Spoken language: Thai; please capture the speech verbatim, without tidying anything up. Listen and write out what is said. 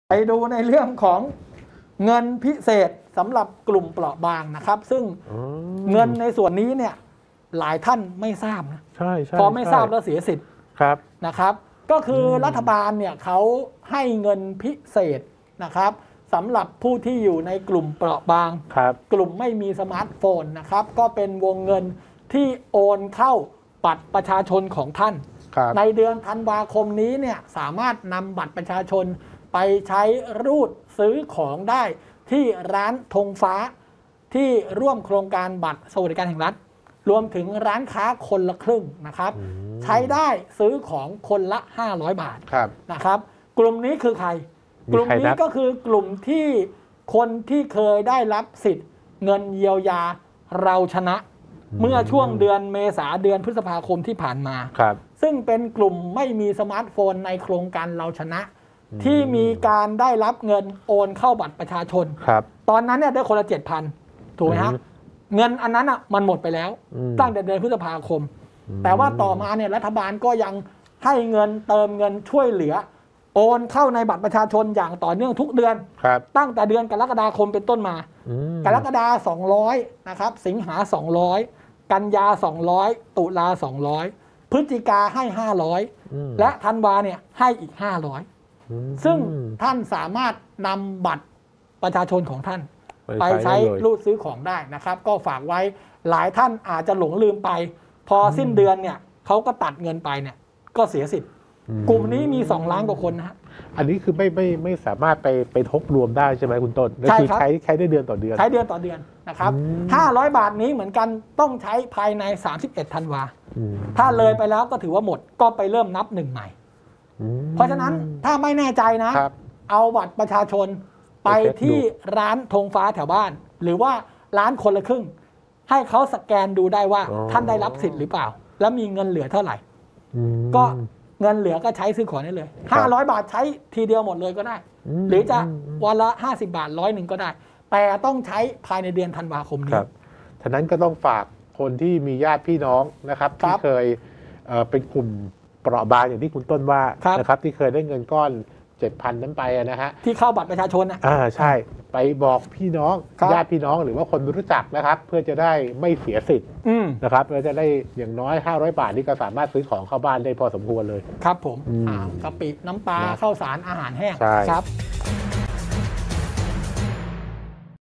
ไปดูในเรื่องของเงินพิเศษสำหรับกลุ่มเปราะบางนะครับซึ่งเงินในส่วนนี้เนี่ยหลายท่านไม่ทราบนะใช่ใช่พอไม่ทราบแล้วเสียสิทธิ์ครับนะครับก็คือรัฐบาลเนี่ยเขาให้เงินพิเศษนะครับสำหรับผู้ที่อยู่ในกลุ่มเปราะบางกลุ่มไม่มีสมาร์ทโฟนนะครับก็เป็นวงเงินที่โอนเข้าบัตรประชาชนของท่านในเดือนธันวาคมนี้เนี่ยสามารถนำบัตรประชาชนไปใช้รูดซื้อของได้ที่ร้านธงฟ้าที่ร่วมโครงการบัตรสวัสดิการแห่งรัฐรวมถึงร้านค้าคนละครึ่งนะครับใช้ได้ซื้อของคนละห้าร้อยบาทนะครับกลุ่มนี้คือใครกลุ่มนี้ก็คือกลุ่มที่คนที่เคยได้รับสิทธิ์เงินเยียวยาเราชนะเมื่อช่วงเดือนเมษาเดือนพฤษภาคมที่ผ่านมาซึ่งเป็นกลุ่มไม่มีสมาร์ทโฟนในโครงการเราชนะที่มีการได้รับเงินโอนเข้าบัตรประชาชนตอนนั้นเนี่ยได้คนละเจ็ดพันถูกไหมฮะเงินอันนั้นอ่ะมันหมดไปแล้วตั้งแต่เดือนพฤษภาคมแต่ว่าต่อมาเนี่ยรัฐบาลก็ยังให้เงินเติมเงินช่วยเหลือโอนเข้าในบัตรประชาชนอย่างต่อเนื่องทุกเดือนตั้งแต่เดือนกรกฎาคมเป็นต้นมากรกฎาคมสองร้อยนะครับสิงหาสองร้อยกันยาสองร้อยตุลาสองร้อยพฤศจิกาให้ห้าร้อยและธันวาเนี่ยให้อีกห้าร้อยซึ่งท่านสามารถนำบัตรประชาชนของท่านไปใช้รูดซื้อของได้นะครับก็ฝากไว้หลายท่านอาจจะหลงลืมไปพอสิ้นเดือนเนี่ยเขาก็ตัดเงินไปเนี่ยก็เสียสิทธิ์กลุ่มนี้มีสองล้านกว่าคนนะฮะอันนี้คือไม่ไม่ไม่สามารถไปไปทบรวมได้ใช่ไหมคุณต้นก็คือใช้ใช้ได้เดือนต่อเดือนใช้เดือนต่อเดือนนะครับห้าร้อยบาทนี้เหมือนกันต้องใช้ภายในสามสิบเอ็ดธันวาถ้าเลยไปแล้วก็ถือว่าหมดก็ไปเริ่มนับหนึ่งใหม่เพราะฉะนั้นถ้าไม่แน่ใจนะเอาบัตรประชาชนไปที่ร้านธงฟ้าแถวบ้านหรือว่าร้านคนละครึ่งให้เขาสแกนดูได้ว่าท่านได้รับสิทธิ์หรือเปล่าแล้วมีเงินเหลือเท่าไหร่ก็เงินเหลือก็ใช้ซื้อของได้เลยห้าร้อยบาทใช้ทีเดียวหมดเลยก็ได้หรือจะวันละห้าสิบบาทร้อยหนึ่งก็ได้แต่ต้องใช้ภายในเดือนธันวาคมนี้ฉะนั้นก็ต้องฝากคนที่มีญาติพี่น้องนะครับที่เคยเป็นกลุ่มเปราะบางอย่างที่คุณต้นว่านะครับที่เคยได้เงินก้อนเจ็ดพันนั้นไปนะฮะที่เข้าบัตรประชาชนนะอ่าใช่ไปบอกพี่น้องญาติพี่น้องหรือว่าคนรู้จักนะครับเพื่อจะได้ไม่เสียสิทธิ์นะครับเพื่อจะได้อย่างน้อยห้าร้อยบาทนี่ก็สามารถซื้อของเข้าบ้านได้พอสมควรเลยครับผมกะปิน้ำปลาข้าวสารอาหารแห้งครับ